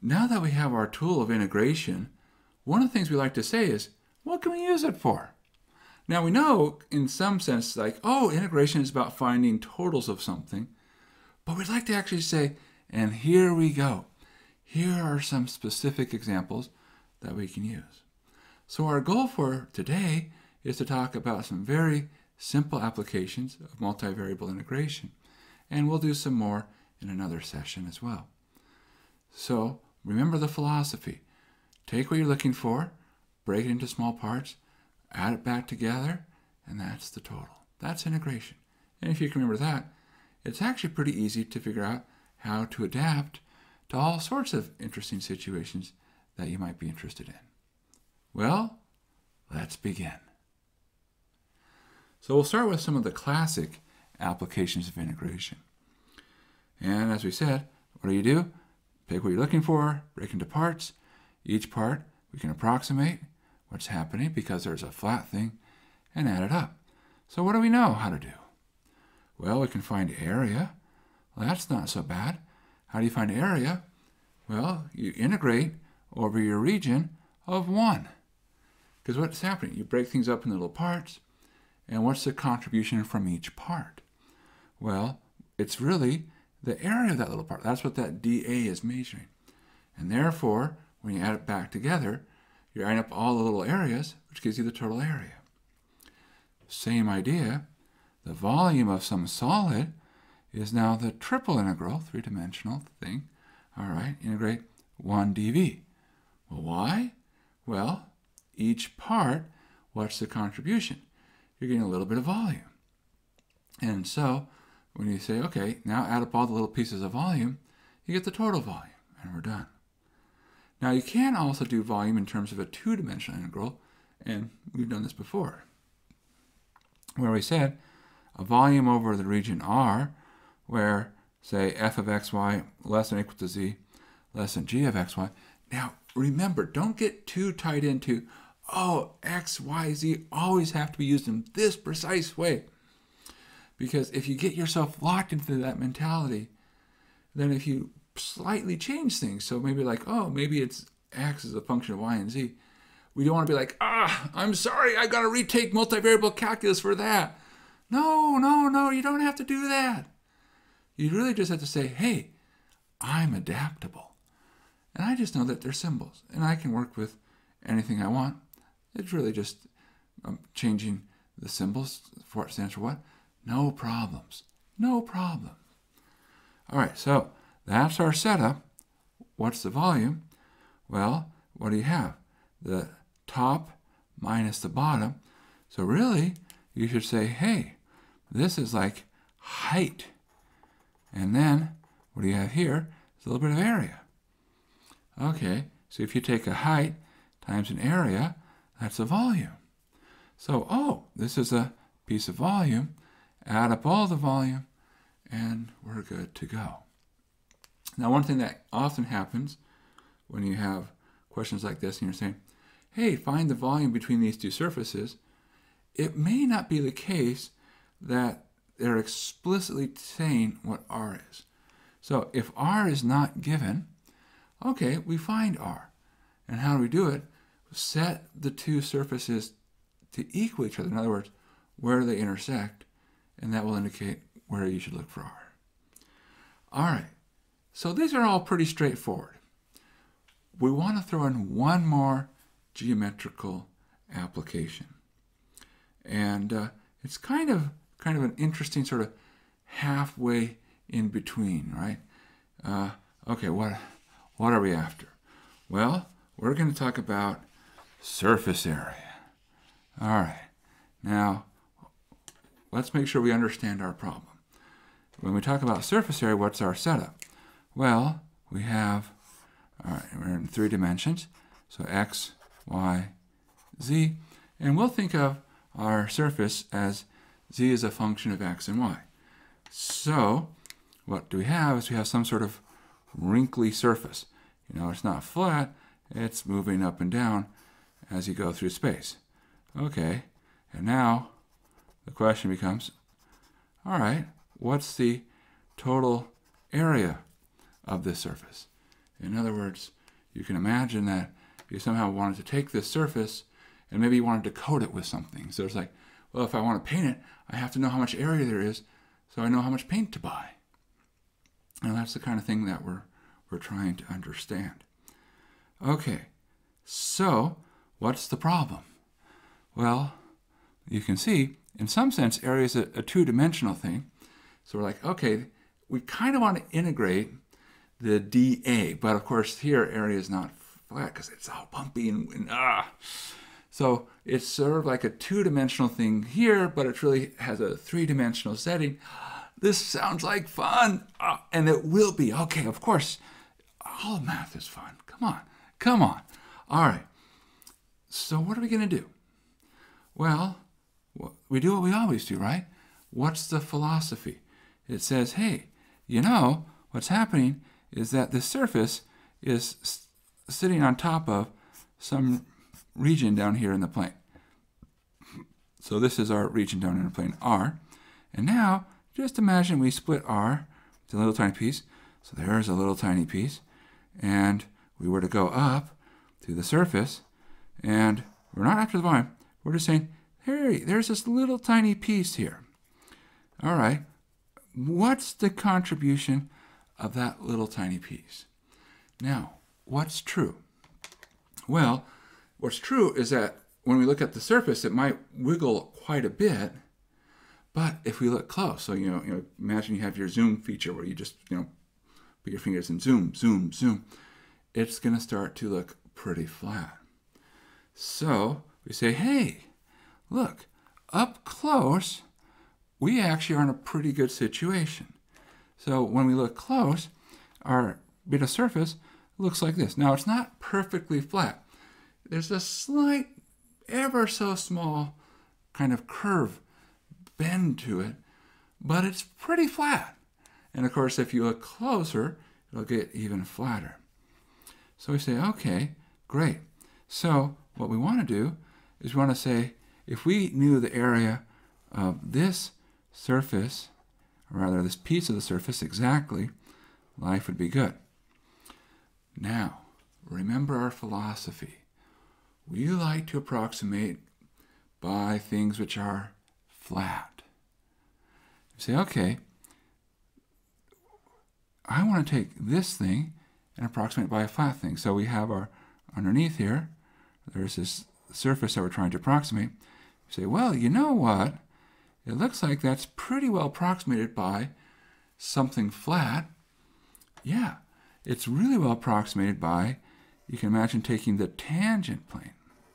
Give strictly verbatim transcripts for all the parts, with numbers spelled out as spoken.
now that we have our tool of integration, one of the things we like to say is, what can we use it for? Now we know in some sense like, oh, integration is about finding totals of something, but we'd like to actually say, and here we go. Here are some specific examples that we can use. So our goal for today is to talk about some very simple applications of multivariable integration, and we'll do some more in another session as well. So remember the philosophy. Take what you're looking for, break it into small parts, add it back together, and that's the total. That's integration. And if you can remember that, it's actually pretty easy to figure out how to adapt to all sorts of interesting situations that you might be interested in. Well, let's begin. So we'll start with some of the classic applications of integration. And as we said, what do you do? Pick what you're looking for, break into parts. Each part we can approximate what's happening because there's a flat thing and add it up. So what do we know how to do? Well, we can find area. Well, that's not so bad. How do you find area? Well, you integrate over your region of one. Because what's happening? You break things up into little parts, and what's the contribution from each part? Well, it's really the area of that little part. That's what that dA is measuring. And therefore, when you add it back together, you're adding up all the little areas, which gives you the total area. Same idea, the volume of some solid is now the triple integral, three-dimensional thing. All right, integrate one dV. Well, why? Well, each part, what's the contribution? You're getting a little bit of volume. And so, when you say, okay, now add up all the little pieces of volume, you get the total volume, and we're done. Now, you can also do volume in terms of a two-dimensional integral, and we've done this before, where we said a volume over the region R, where, say, f of xy less than or equal to z less than g of xy. Now, remember, don't get too tied into, oh, x, y, z always have to be used in this precise way. Because if you get yourself locked into that mentality, then if you slightly change things, so maybe like, oh, maybe it's x as a function of y and z, we don't want to be like, ah, I'm sorry, I got to retake multivariable calculus for that. No, no, no, you don't have to do that. You really just have to say, hey, I'm adaptable. And I just know that they're symbols, and I can work with anything I want. It's really just um, changing the symbols for it stands for what? No problems. No problem. All right, so that's our setup. What's the volume? Well, what do you have? The top minus the bottom. So really, you should say, hey, this is like height. And then, what do you have here? It's a little bit of area. Okay, so if you take a height times an area, that's a volume. So, oh, this is a piece of volume. Add up all the volume, and we're good to go. Now, one thing that often happens when you have questions like this and you're saying, hey, find the volume between these two surfaces, it may not be the case that they're explicitly saying what R is. So if R is not given, okay, we find R. And how do we do it? Set the two surfaces to equal each other. In other words, where they intersect, and that will indicate where you should look for R. All right, so these are all pretty straightforward. We want to throw in one more geometrical application. And uh, it's kind of kind of an interesting sort of halfway in between, right? Uh, okay, what, what are we after? Well, we're going to talk about surface area. All right, now let's make sure we understand our problem. When we talk about surface area, what's our setup? Well, we have, all right, we're in three dimensions, so x, y, z, and we'll think of our surface as z is a function of x and y. So what do we have is we have some sort of wrinkly surface. You know, it's not flat, it's moving up and down as you go through space. Okay, and now the question becomes, all right, what's the total area of this surface? In other words, you can imagine that you somehow wanted to take this surface and maybe you wanted to coat it with something. So it's like, well, if I want to paint it, I have to know how much area there is so I know how much paint to buy. And that's the kind of thing that we're, we're trying to understand. Okay, so what's the problem? Well, you can see, in some sense, area is a, a two-dimensional thing. So we're like, okay, we kind of want to integrate the dA, but of course here area is not flat because it's all bumpy and, and ah. So it's sort of like a two-dimensional thing here, but it really has a three-dimensional setting. This sounds like fun, uh, and it will be. Okay, of course, all math is fun. Come on, come on. All right, so what are we going to do? Well, we do what we always do, right? What's the philosophy? It says, hey, you know, what's happening is that the surface is sitting on top of some region down here in the plane. So this is our region down in the plane, R. And now, just imagine we split R to a little tiny piece. So there's a little tiny piece. And we were to go up to the surface. And we're not after the volume. We're just saying, hey, there's this little tiny piece here. All right. What's the contribution of that little tiny piece? Now, what's true? Well, what's true is that when we look at the surface, it might wiggle quite a bit. But if we look close, so you know, you know, imagine you have your zoom feature where you just you know put your fingers and zoom, zoom, zoom. It's going to start to look pretty flat. So we say, hey, look, up close, we actually are in a pretty good situation. So when we look close, our bit of surface looks like this. Now it's not perfectly flat. There's a slight, ever so small kind of curve bend to it, but it's pretty flat. And of course, if you look closer, it'll get even flatter. So we say, okay, great. So what we want to do is we want to say, if we knew the area of this surface, or rather this piece of the surface exactly, life would be good. Now, remember our philosophy. We like to approximate by things which are flat. You say, okay, I want to take this thing and approximate by a flat thing. So we have our underneath here, there's this surface that we're trying to approximate. You say, well, you know what? It looks like that's pretty well approximated by something flat. Yeah, it's really well approximated by, you can imagine taking the tangent plane.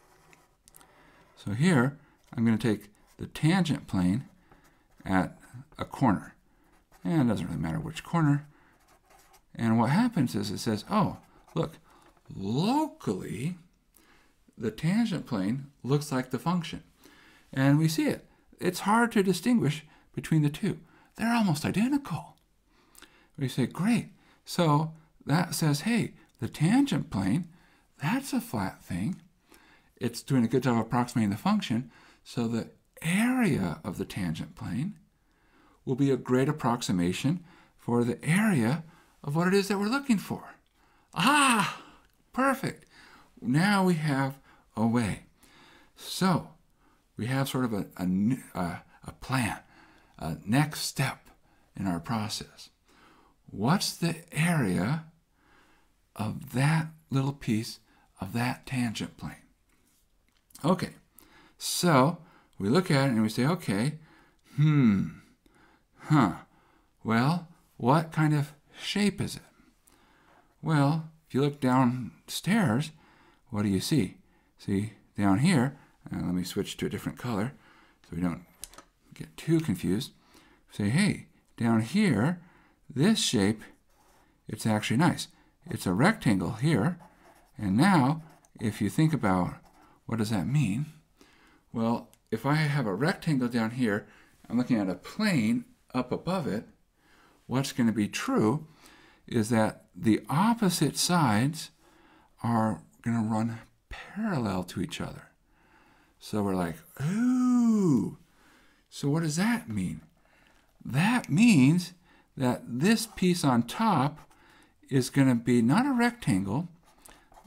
So here, I'm going to take the tangent plane at a corner. And it doesn't really matter which corner. And what happens is it says, oh, look, locally, the tangent plane looks like the function. And we see it. It's hard to distinguish between the two. They're almost identical. We say, great. So that says, hey, the tangent plane, that's a flat thing. It's doing a good job of approximating the function. So the area of the tangent plane will be a great approximation for the area of what it is that we're looking for. Ah, perfect. Now we have a way. So we have sort of a, a, a plan, a next step in our process. What's the area of that little piece of that tangent plane? Okay, so we look at it and we say, okay, hmm, huh, well, what kind of shape is it? Well, if you look downstairs, what do you see? See, down here, uh, let me switch to a different color so we don't get too confused. Say, hey, down here, this shape, it's actually nice. It's a rectangle here, and now, if you think about what does that mean? Well, if I have a rectangle down here, I'm looking at a plane up above it, what's going to be true is that the opposite sides are going to run parallel to each other. So we're like, ooh, so what does that mean? That means that this piece on top is going to be not a rectangle,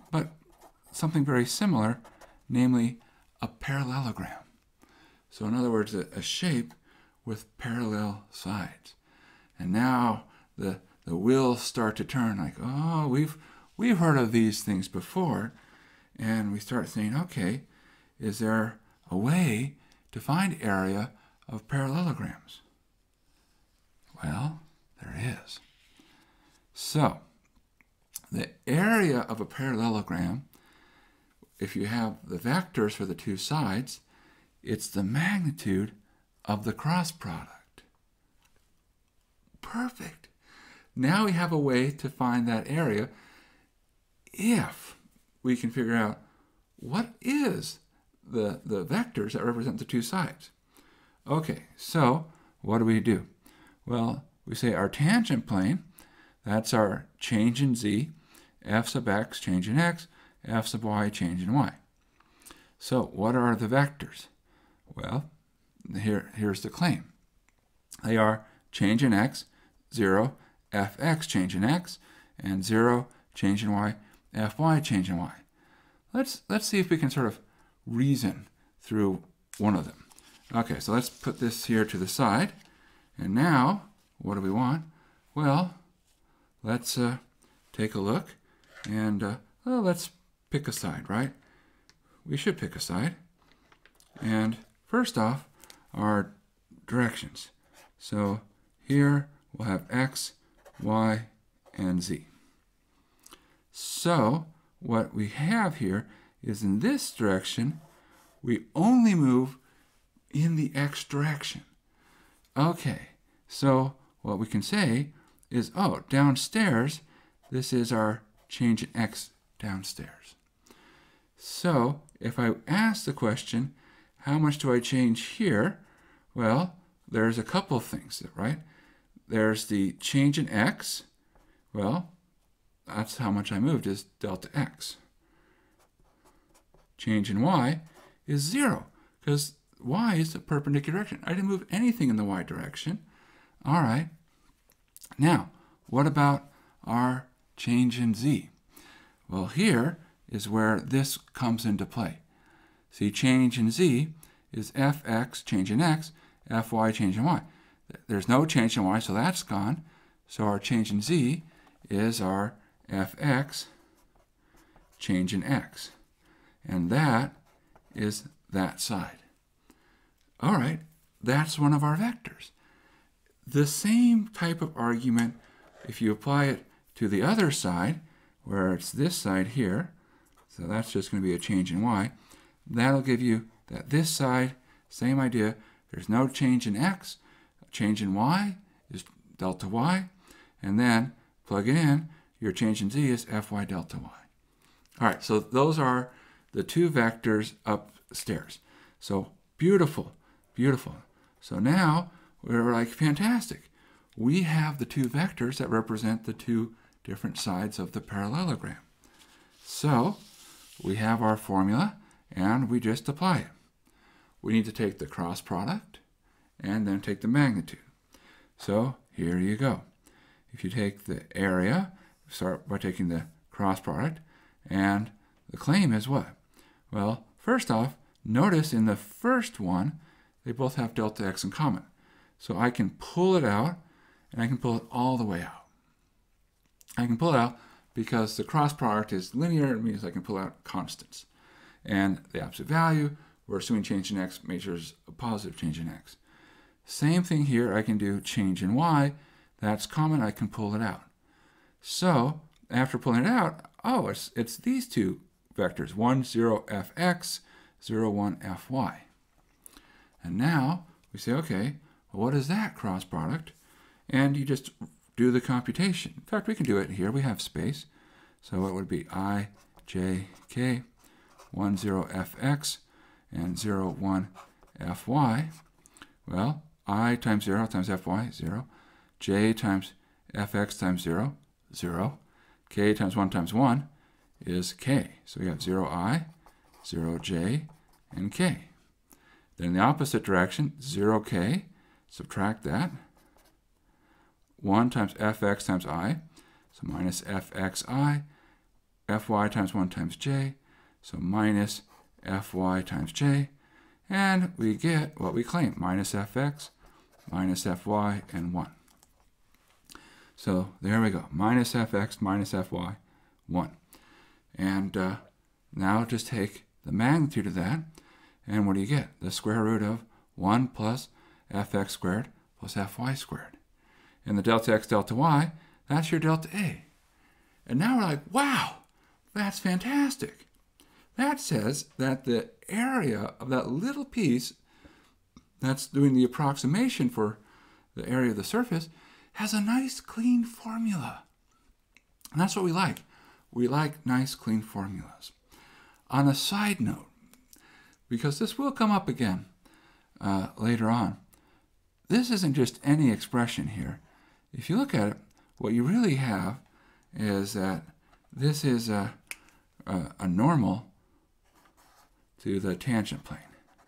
but something very similar, namely a parallelogram. So in other words, a, a shape with parallel sides. And now the, the wheels start to turn like, oh, we've, we've heard of these things before. And we start saying, okay, is there a way to find area of parallelograms? Well, there is. So, the area of a parallelogram, if you have the vectors for the two sides, it's the magnitude of the cross product. Perfect. Now we have a way to find that area if we can figure out what is the, the vectors that represent the two sides. Okay, so what do we do? Well, we say our tangent plane, that's our change in z, f sub x, change in x, f sub y, change in y. So what are the vectors? Well, here, here's the claim. They are change in x, zero, fx, change in x, and zero, change in y, fy, change in y. Let's, let's see if we can sort of reason through one of them. Okay, so let's put this here to the side. And now, what do we want? Well, let's uh, take a look. And uh, well, let's pick a side, right? We should pick a side. And first off, our directions. So here we'll have x, y, and z. So what we have here is in this direction, we only move in the x direction. Okay, so what we can say is, oh, downstairs, this is our change in x downstairs. So if I ask the question, how much do I change here? Well, there's a couple of things, right? There's the change in x. Well, that's how much I moved, is delta x. Change in y is zero, because y is the perpendicular direction. I didn't move anything in the y direction. All right. Now, what about our change in z? Well, here is where this comes into play. See, change in z is fx, change in x, fy, change in y. There's no change in y, so that's gone. So our change in z is our fx, change in x. And that is that side. All right, that's one of our vectors. The same type of argument, if you apply it to the other side, where it's this side here, so that's just going to be a change in y, that'll give you that this side, same idea, there's no change in x, change in y is delta y, and then plug it in, your change in z is fy delta y. All right, so those are the two vectors upstairs. So beautiful, beautiful. So now we're like, fantastic. We have the two vectors that represent the two different sides of the parallelogram. So we have our formula, and we just apply it. We need to take the cross product and then take the magnitude. So here you go. If you take the area, start by taking the cross product, and the claim is what? Well, first off, notice in the first one, they both have delta x in common. So I can pull it out, and I can pull it all the way out. I can pull it out because the cross product is linear. It means I can pull out constants. And the absolute value, we're assuming change in x measures a positive change in x. Same thing here, I can do change in y. That's common, I can pull it out. So after pulling it out, oh, it's, it's these two vectors, one, zero, fx, zero, one, fy. And now we say, okay, well, what is that cross product? And you just do the computation. In fact, we can do it here. We have space. So it would be I, j, k, one, zero, fx, and zero, one, fy. Well, I times zero times fy, zero. J times fx times zero, zero. K times one times one is k. So we have zero i, zero j, and k. Then in the opposite direction, zero k, subtract that. one times fx times I, so minus fxi, Fy times one times j, so minus Fy times j, and we get what we claim, minus Fx, minus Fy, and one. So there we go, minus Fx, minus Fy, one. And uh, now just take the magnitude of that, and what do you get? The square root of one plus Fx squared plus Fy squared. And the delta x, delta y, that's your delta A. And now we're like, wow, that's fantastic. That says that the area of that little piece that's doing the approximation for the area of the surface has a nice clean formula. And that's what we like. We like nice clean formulas. On a side note, because this will come up again uh, later on, this isn't just any expression here. If you look at it, what you really have is that this is a, a, a normal to the tangent plane.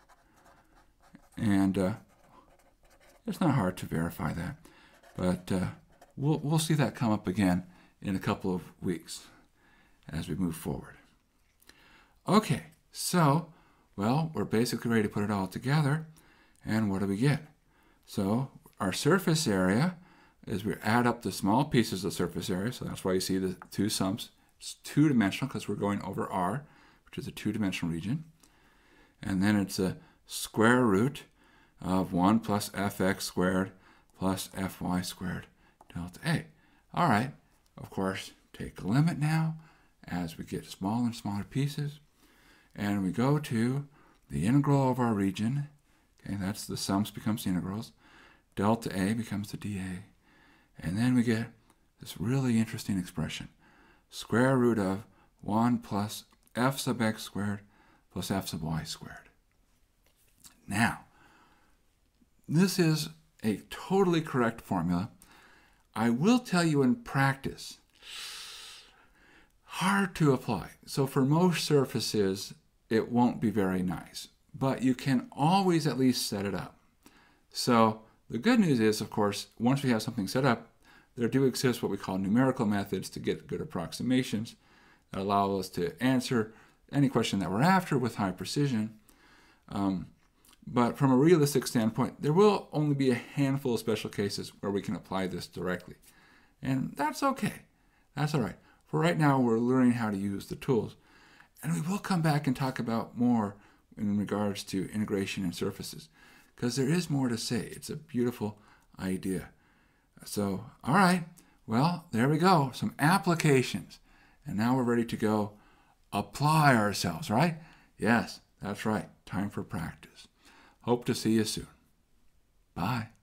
And uh, it's not hard to verify that, but uh, we'll, we'll see that come up again in a couple of weeks as we move forward. Okay, so, well, we're basically ready to put it all together, and what do we get? So our surface area is we add up the small pieces of surface area, so that's why you see the two sums. It's two-dimensional because we're going over R, which is a two-dimensional region. And then it's a square root of one plus Fx squared plus Fy squared delta A. All right, of course, take a limit now as we get smaller and smaller pieces. And we go to the integral of our region. Okay, that's the sums becomes integrals. Delta A becomes the dA. And then we get this really interesting expression. Square root of one plus f sub x squared plus f sub y squared. Now, this is a totally correct formula. I will tell you in practice, hard to apply. So for most surfaces, it won't be very nice. But you can always at least set it up. So the good news is, of course, once we have something set up, there do exist what we call numerical methods to get good approximations that allow us to answer any question that we're after with high precision. Um, but from a realistic standpoint, there will only be a handful of special cases where we can apply this directly. And that's okay. That's all right. For right now, we're learning how to use the tools. And we will come back and talk about more in regards to integration and surfaces, because there is more to say. It's a beautiful idea. So, all right, well, there we go, some applications. And now we're ready to go apply ourselves, right? Yes, that's right, time for practice. Hope to see you soon. Bye.